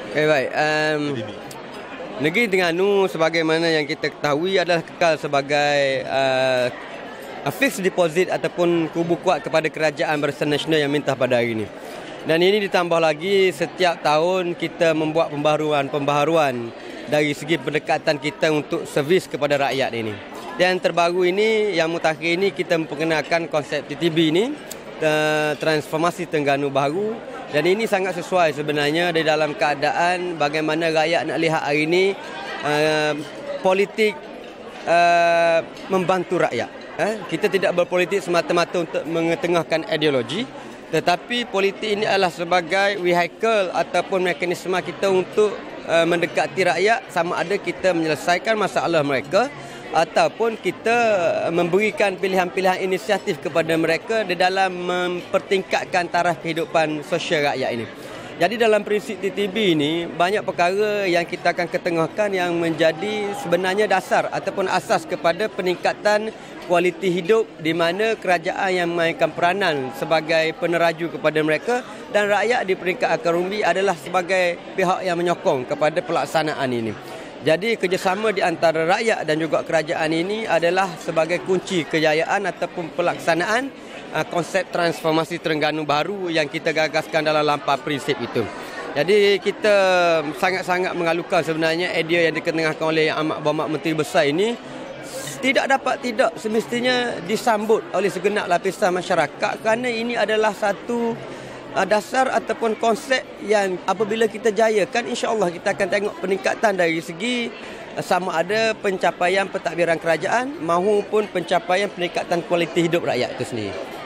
Baik. Negeri Terengganu sebagaimana yang kita ketahui adalah kekal sebagai fixed deposit ataupun kubu kuat kepada kerajaan Barisan Nasional yang minta pada hari ini. Dan ini ditambah lagi setiap tahun kita membuat pembaharuan dari segi pendekatan kita untuk servis kepada rakyat ini. Dan terbaru ini, yang mutakhir ini kita memperkenalkan konsep TTB ini, transformasi Terengganu baru. Dan ini sangat sesuai sebenarnya di dalam keadaan bagaimana rakyat nak lihat hari ini politik membantu rakyat. Kita tidak berpolitik semata-mata untuk mengetengahkan ideologi, tetapi politik ini adalah sebagai vehicle ataupun mekanisme kita untuk mendekati rakyat, sama ada kita menyelesaikan masalah mereka ataupun kita memberikan pilihan-pilihan inisiatif kepada mereka di dalam mempertingkatkan taraf kehidupan sosial rakyat ini. Jadi dalam prinsip TTB ini, banyak perkara yang kita akan ketengahkan yang menjadi sebenarnya dasar ataupun asas kepada peningkatan kualiti hidup, di mana kerajaan yang memainkan peranan sebagai peneraju kepada mereka dan rakyat di peringkat akar umbi adalah sebagai pihak yang menyokong kepada pelaksanaan ini. Jadi kerjasama di antara rakyat dan juga kerajaan ini adalah sebagai kunci kejayaan ataupun pelaksanaan konsep transformasi Terengganu baru yang kita gagaskan dalam lampau prinsip itu. Jadi kita sangat-sangat mengalukan sebenarnya idea yang diketengahkan oleh Yang Amat Berhormat Menteri Besar ini tidak semestinya disambut oleh segenap lapisan masyarakat, kerana ini adalah satu dasar ataupun konsep yang apabila kita jayakan, insya-Allah kita akan tengok peningkatan dari segi sama ada pencapaian pentadbiran kerajaan maupun pencapaian peningkatan kualiti hidup rakyat itu sendiri.